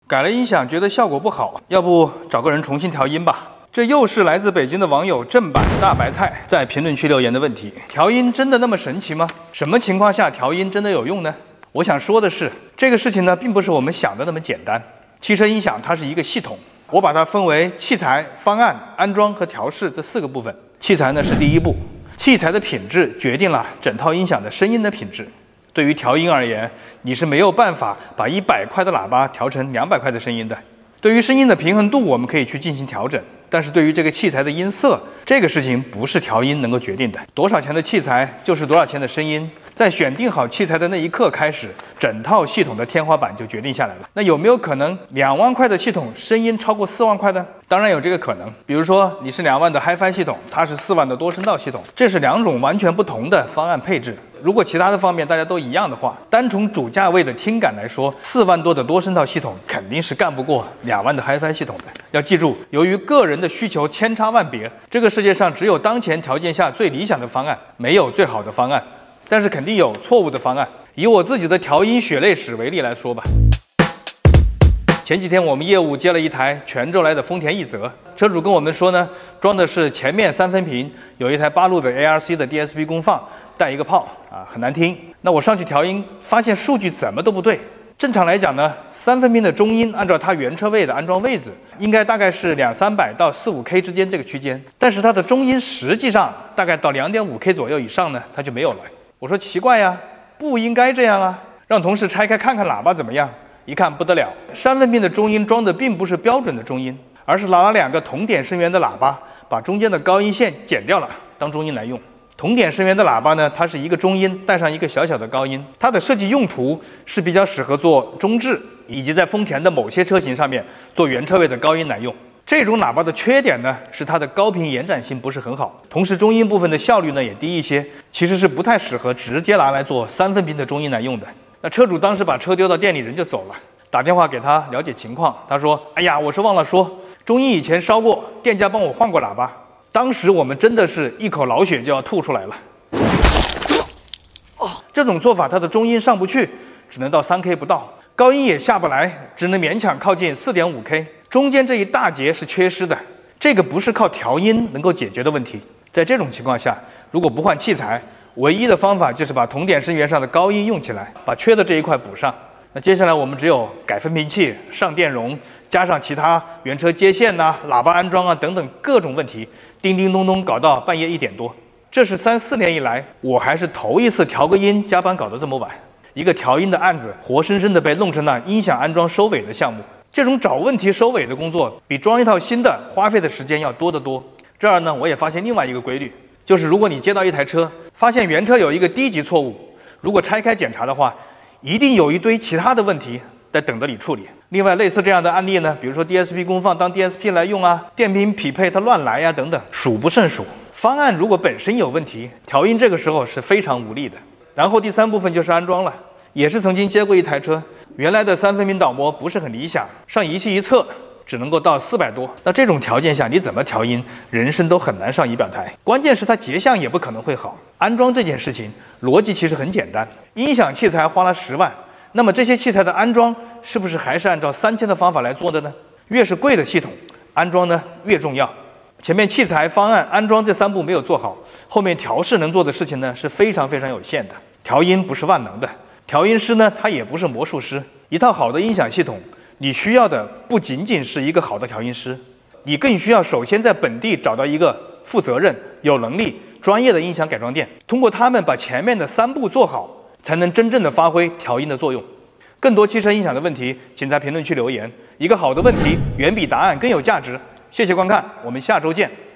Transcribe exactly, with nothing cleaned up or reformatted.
改了音响觉得效果不好，要不找个人重新调音吧。这又是来自北京的网友正版大白菜在评论区留言的问题：调音真的那么神奇吗？什么情况下调音真的有用呢？我想说的是，这个事情呢，并不是我们想的那么简单。汽车音响它是一个系统，我把它分为器材、方案、安装和调试这四个部分。器材呢是第一步，器材的品质决定了整套音响的声音的品质。对于调音而言，你是没有办法把一百块的喇叭调成两百块的声音的。对于声音的平衡度，我们可以去进行调整，但是对于这个器材的音色，这个事情不是调音能够决定的。多少钱的器材就是多少钱的声音，在选定好器材的那一刻开始，整套系统的天花板就决定下来了。那有没有可能两万块的系统声音超过四万块的？当然有这个可能。比如说你是两万的 Hi-Fi 系统，它是四万的多声道系统，这是两种完全不同的方案配置。如果其他的方面大家都一样的话，单从主价位的听感来说，四万多的多声道系统肯定是干不过两万的 Hi-Fi 系统的。要记住，由于个人的需求千差万别，这个世界上只有当前条件下最理想的方案，没有最好的方案，但是肯定有错误的方案。以我自己的调音血泪史为例来说吧。前几天我们业务接了一台泉州来的丰田奕泽，车主跟我们说呢，装的是前面三分屏，有一台八路的 A R C 的 D S P 功放，带一个炮啊，很难听。那我上去调音，发现数据怎么都不对。正常来讲呢，三分屏的中音按照它原车位的安装位置，应该大概是两三百到四五 K 之间这个区间，但是它的中音实际上大概到两点五 K 左右以上呢，它就没有了。我说奇怪呀，不应该这样啊，让同事拆开看看喇叭怎么样。一看不得了，三分屏的中音装的并不是标准的中音，而是拿了两个同点声源的喇叭，把中间的高音线剪掉了，当中音来用。同点声源的喇叭呢，它是一个中音带上一个小小的高音，它的设计用途是比较适合做中置，以及在丰田的某些车型上面做原车位的高音来用。这种喇叭的缺点呢，是它的高频延展性不是很好，同时中音部分的效率呢也低一些，其实是不太适合直接拿来做三分屏的中音来用的。那车主当时把车丢到店里，人就走了。打电话给他了解情况，他说：“哎呀，我是忘了说，中音以前烧过，店家帮我换过喇叭。”当时我们真的是一口老血就要吐出来了。这种做法，它的中音上不去，只能到三 K 不到，高音也下不来，只能勉强靠近 四点五 K， 中间这一大截是缺失的。这个不是靠调音能够解决的问题。在这种情况下，如果不换器材，唯一的方法就是把同点声源上的高音用起来，把缺的这一块补上。那接下来我们只有改分频器、上电容，加上其他原车接线呐、啊、喇叭安装啊等等各种问题，叮叮咚咚搞到半夜一点多。这是三四年以来我还是头一次调个音加班搞得这么晚。一个调音的案子，活生生的被弄成了音响安装收尾的项目。这种找问题收尾的工作，比装一套新的花费的时间要多得多。这儿呢，我也发现另外一个规律。就是如果你接到一台车，发现原车有一个低级错误，如果拆开检查的话，一定有一堆其他的问题在等着你处理。另外，类似这样的案例呢，比如说 D S P 功放当 D S P 来用啊，电瓶匹配它乱来呀、啊、等等，数不胜数。方案如果本身有问题，调音这个时候是非常无力的。然后第三部分就是安装了，也是曾经接过一台车，原来的三分屏导模不是很理想，上仪器一测，只能够到四百多。那这种条件下，你怎么调音，人声都很难上仪表台。关键是它结像也不可能会好。安装这件事情逻辑其实很简单，音响器材花了十万，那么这些器材的安装是不是还是按照三千的方法来做的呢？越是贵的系统，安装呢越重要。前面器材、方案、安装这三步没有做好，后面调试能做的事情呢是非常非常有限的。调音不是万能的，调音师呢他也不是魔术师。一套好的音响系统，你需要的不仅仅是一个好的调音师，你更需要首先在本地找到一个负责任、有能力、专业的音响改装店，通过他们把前面的三步做好，才能真正的发挥调音的作用。更多汽车音响的问题，请在评论区留言。一个好的问题远比答案更有价值。谢谢观看，我们下周见。